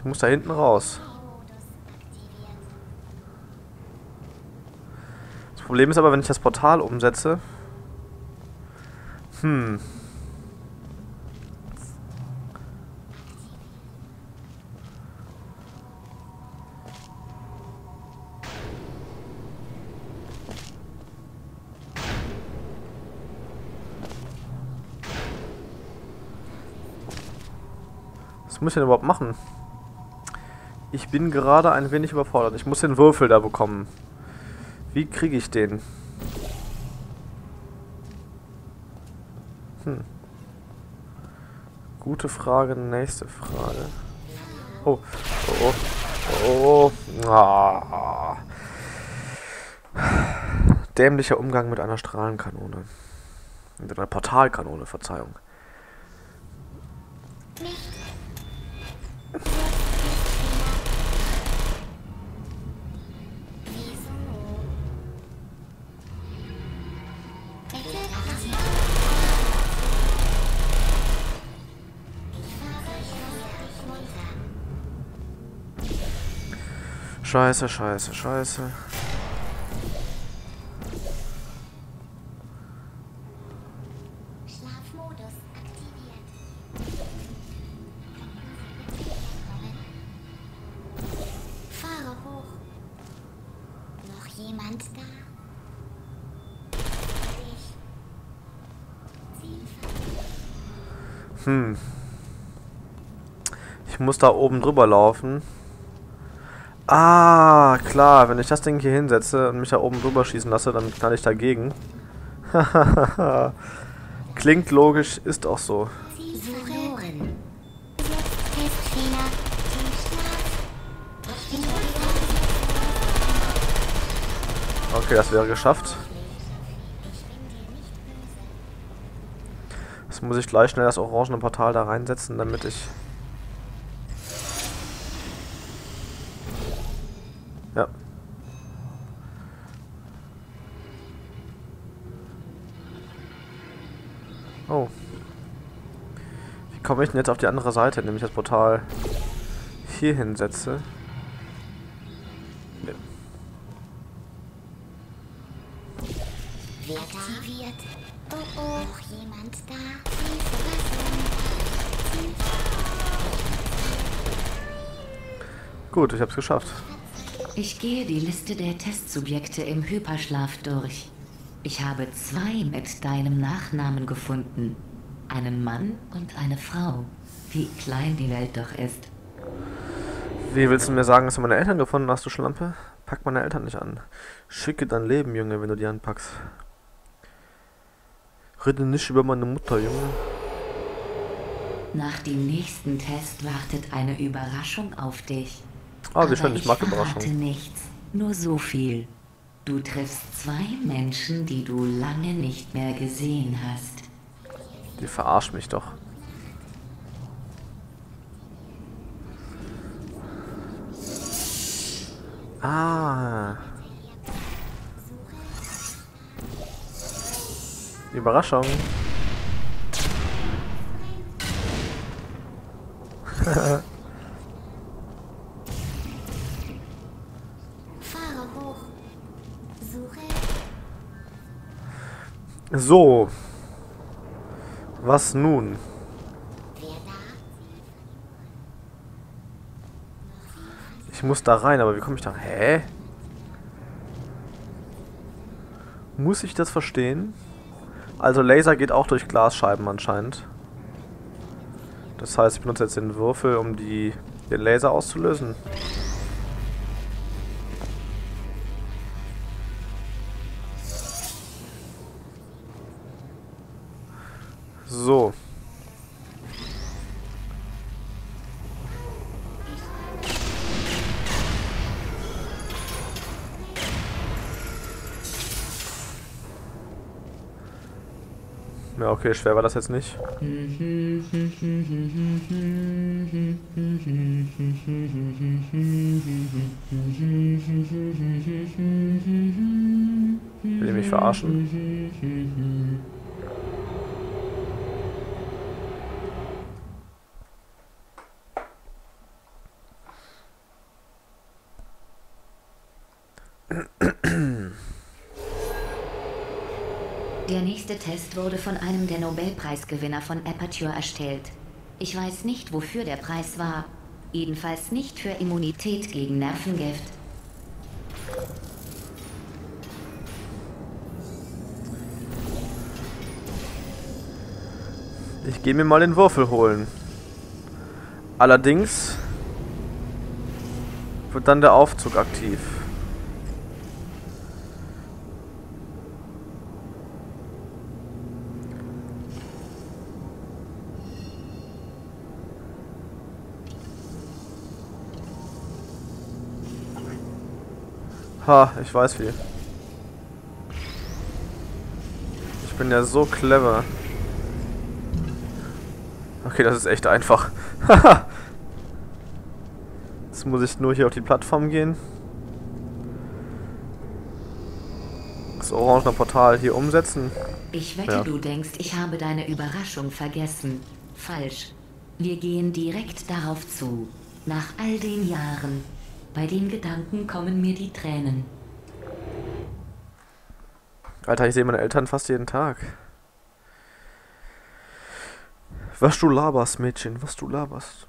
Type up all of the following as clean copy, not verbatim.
muss da hinten raus. Das Problem ist aber, wenn ich das Portal umsetze... Was muss ich denn überhaupt machen? Ich bin gerade ein wenig überfordert. Ich muss den Würfel da bekommen. Wie kriege ich den? Gute Frage, nächste Frage. Oh, oh, oh, oh. Ah. Dämlicher Umgang mit einer Strahlenkanone. Mit einer Portalkanone, Verzeihung. Scheiße, scheiße, scheiße. Schlafmodus aktiviert. Fahre hoch. Noch jemand da? Ich muss da oben drüber laufen. Ah, klar, wenn ich das Ding hier hinsetze und mich da oben drüber schießen lasse, dann knall ich dagegen. Klingt logisch, ist auch so. Verloren. Testfehler. Okay, das wäre geschafft. Jetzt muss ich gleich schnell das orangene Portal da reinsetzen, damit ich... Ja. Oh. Wie komme ich denn jetzt auf die andere Seite, indem ich das Portal hier hinsetze? Nee. Aktiviert. Oh, oh, jemand da? Gut, ich hab's geschafft. Ich gehe die Liste der Testsubjekte im Hyperschlaf durch. Ich habe 2 mit deinem Nachnamen gefunden. Einen Mann und eine Frau. Wie klein die Welt doch ist. Wie willst du mir sagen, dass du meine Eltern gefunden hast, du Schlampe? Pack meine Eltern nicht an. Schicke dein Leben, Junge, wenn du die anpackst. Rede nicht über meine Mutter, Junge. Nach dem nächsten Test wartet eine Überraschung auf dich. Ah, wie schön, ich mag verrate Überraschungen. nichts, nur so viel. Du triffst 2 Menschen, die du lange nicht mehr gesehen hast. Die verarscht mich doch. Ah. Überraschung. Fahre hoch. Suche. So. Was nun? Wer da? Ich muss da rein, aber wie komme ich da? Hä? Muss ich das verstehen? Also Laser geht auch durch Glasscheiben anscheinend. Das heißt, ich benutze jetzt den Würfel, um den Laser auszulösen. So. Ja, okay, schwer war das jetzt nicht. Will ihr mich verarschen? Der nächste Test wurde von einem der Nobelpreisgewinner von Aperture erstellt. Ich weiß nicht, wofür der Preis war. Jedenfalls nicht für Immunität gegen Nervengift. Ich gehe mir mal den Würfel holen. Allerdings wird dann der Aufzug aktiv. Ha, ich weiß wie. Ich bin ja so clever. Okay, das ist echt einfach. Jetzt muss ich nur hier auf die Plattform gehen. Das orangene Portal hier umsetzen. Ich wette, du denkst, ich habe deine Überraschung vergessen. Falsch. Wir gehen direkt darauf zu. Nach all den Jahren. Bei den Gedanken kommen mir die Tränen. Alter, ich sehe meine Eltern fast jeden Tag. Was du laberst, Mädchen, was du laberst.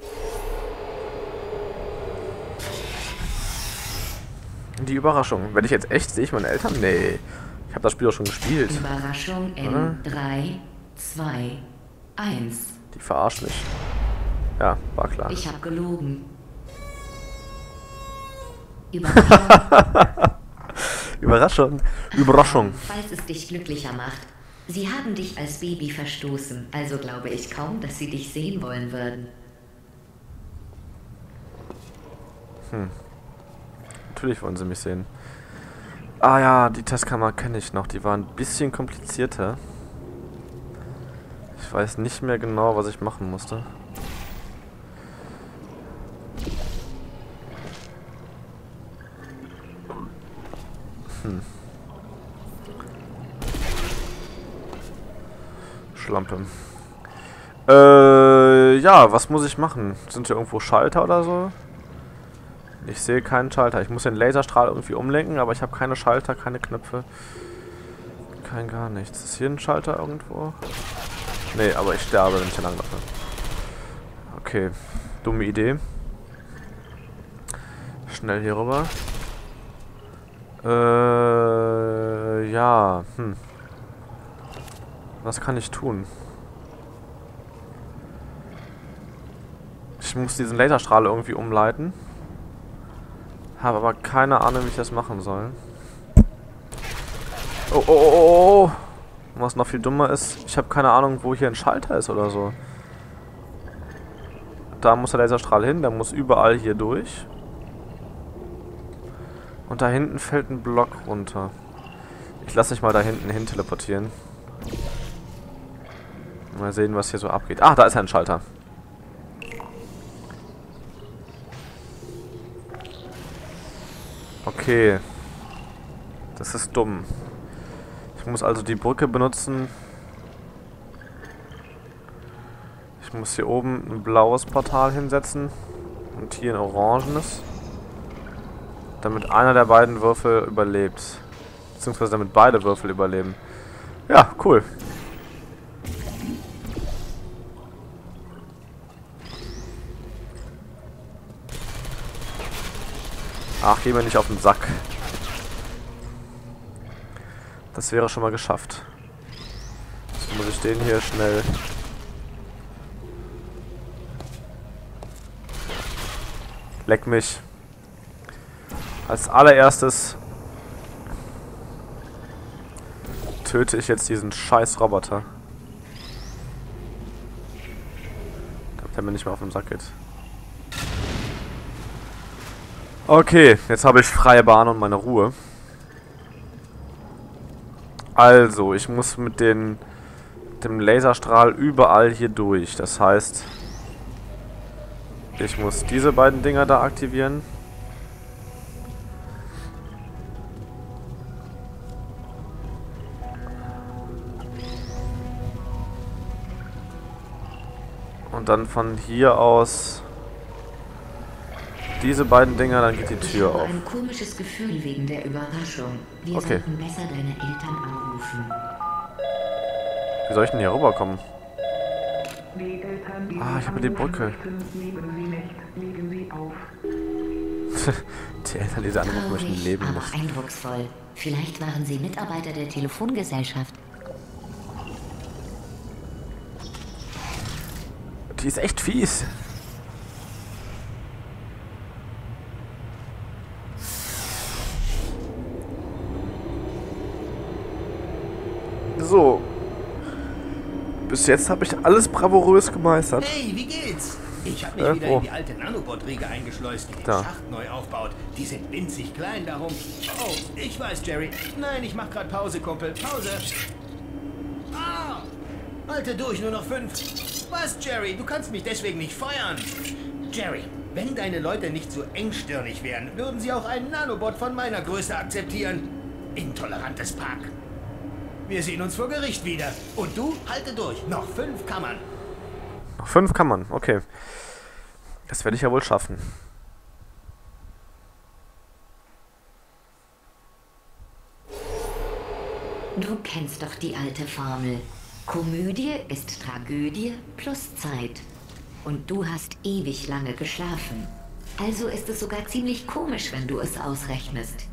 Die Überraschung. Wenn ich jetzt echt sehe ich meine Eltern? Nee. Ich habe das Spiel auch schon gespielt. Überraschung in 3, 2, 1. Die verarscht mich. Ja, war klar. Ich habe gelogen. Überraschung. Überraschung. Überraschung. Falls es dich glücklicher macht. Sie haben dich als Baby verstoßen, also glaube ich kaum, dass sie dich sehen wollen würden. Natürlich wollen sie mich sehen. Ah ja, die Testkammer kenne ich noch. Die war ein bisschen komplizierter. Ich weiß nicht mehr genau, was ich machen musste. Schlampe. Ja, was muss ich machen? Sind hier irgendwo Schalter oder so? Ich sehe keinen Schalter. Ich muss den Laserstrahl irgendwie umlenken, aber ich habe keine Schalter, keine Knöpfe. Kein gar nichts. Ist hier ein Schalter irgendwo? Nee, aber ich sterbe, wenn ich hier langlaufe. Okay, dumme Idee. Schnell hier rüber. Ja, Was kann ich tun? Ich muss diesen Laserstrahl irgendwie umleiten. Habe aber keine Ahnung, wie ich das machen soll. Oh, oh, oh, oh, oh. Was noch viel dummer ist, ich habe keine Ahnung, wo hier ein Schalter ist oder so. Da muss der Laserstrahl hin, der muss überall hier durch. Und da hinten fällt ein Block runter. Ich lasse mich mal da hinten hin teleportieren. Mal sehen, was hier so abgeht. Ah, da ist ein Schalter. Okay. Das ist dumm. Ich muss also die Brücke benutzen. Ich muss hier oben ein blaues Portal hinsetzen. Und hier ein orangenes. Damit einer der beiden Würfel überlebt. Beziehungsweise damit beide Würfel überleben. Ja, cool. Ach, geh mir nicht auf den Sack. Das wäre schon mal geschafft. Jetzt muss ich den hier schnell... Leck mich. Als allererstes töte ich jetzt diesen scheiß Roboter. Damit er mir nicht mehr auf den Sack geht. Okay, jetzt habe ich freie Bahn und meine Ruhe. Also, ich muss mit dem Laserstrahl überall hier durch. Das heißt, ich muss diese beiden Dinger da aktivieren. Und dann von hier aus diese beiden Dinger, dann geht die Ich Tür habe auf. ein komisches Gefühl wegen der Überraschung. Wir Okay. sollten besser deine Eltern anrufen. Wie soll ich denn hier rüberkommen? Die Eltern, die Ah, ich habe die Brücke. Leben Sie nicht, legen Sie auf. Die Eltern, die sie anrufen möchten, Traurig, leben aber nicht. eindrucksvoll. Vielleicht waren sie Mitarbeiter der Telefongesellschaft. Die ist echt fies. So. Bis jetzt habe ich alles bravourös gemeistert. Hey, wie geht's? Ich habe mich wieder wo? in die alte Nanobot-Riege eingeschleust, die den Da. Schacht neu aufbaut. Die sind winzig klein darum. Oh, ich weiß, Jerry. Nein, ich mach grad Pause, Kumpel. Pause. Ah! Halte durch, nur noch 5. Was, Jerry? Du kannst mich deswegen nicht feuern. Jerry, wenn deine Leute nicht so engstirnig wären, würden sie auch einen Nanobot von meiner Größe akzeptieren. Intolerantes Pack. Wir sehen uns vor Gericht wieder. Und du, halte durch. Noch 5 Kammern. Noch 5 kann man, okay. Das werde ich ja wohl schaffen. Du kennst doch die alte Formel. Komödie ist Tragödie plus Zeit. Und du hast ewig lange geschlafen. Also ist es sogar ziemlich komisch, wenn du es ausrechnest.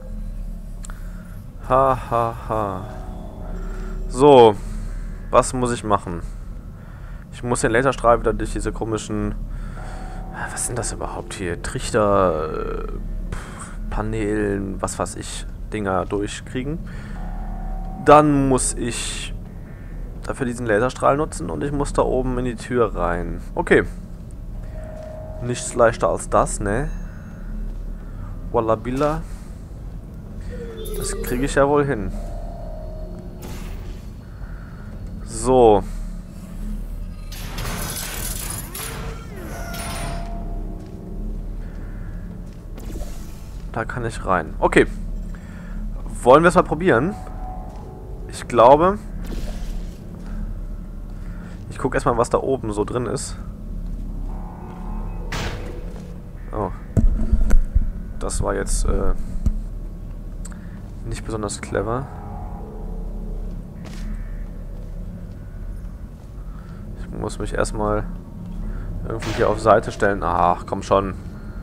Ha, ha, ha. So. Was muss ich machen? Ich muss den Laserstrahl wieder durch diese komischen... Was sind das überhaupt hier? Trichter... Paneelen, was weiß ich, Dinger durchkriegen. Dann muss ich dafür diesen Laserstrahl nutzen und ich muss da oben in die Tür rein. Okay. Nichts leichter als das, ne? Wallabilla. Das kriege ich ja wohl hin. So. Da kann ich rein. Okay. Wollen wir es mal probieren? Ich glaube... Ich gucke erstmal, was da oben so drin ist. Oh. Das war jetzt nicht besonders clever. Ich muss mich erstmal irgendwie hier auf Seite stellen. Ach, komm schon.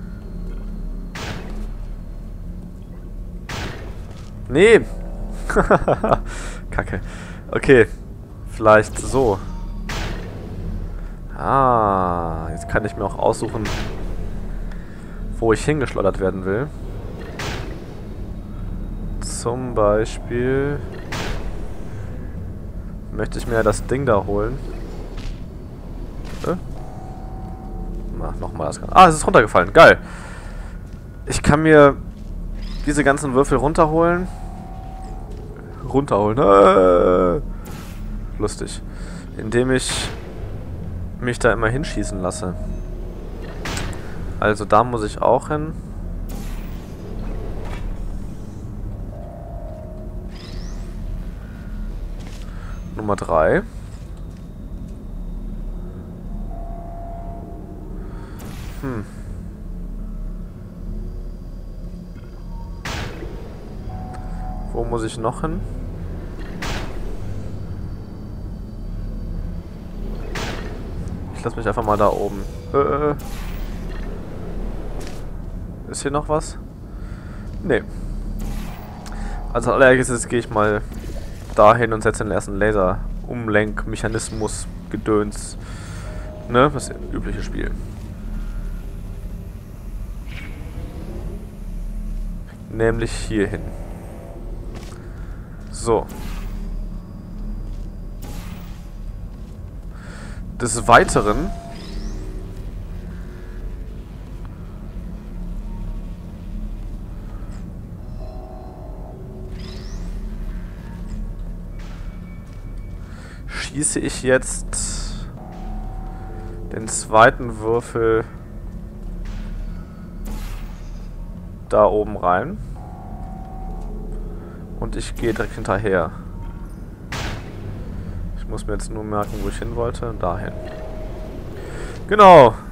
Nee. Kacke. Okay. Vielleicht so. Ah, jetzt kann ich mir auch aussuchen, wo ich hingeschleudert werden will. Zum Beispiel möchte ich mir das Ding da holen. Na, nochmal das. Ah, es ist runtergefallen. Geil. Ich kann mir diese ganzen Würfel runterholen. Lustig. Indem ich mich da immer hinschießen lasse. Also da muss ich auch hin. Nummer 3. Wo muss ich noch hin? Ich lasse mich einfach mal da oben. Ist hier noch was? Nee. Also allererstes gehe ich mal dahin und setze den ersten Laser-Umlenkmechanismus Gedöns. Ne? Das übliche Spiel. Nämlich hierhin. So. Des Weiteren schieße ich jetzt den zweiten Würfel da oben rein und ich gehe direkt hinterher. Ich muss mir jetzt nur merken, wo ich hin wollte. Dahin. Genau.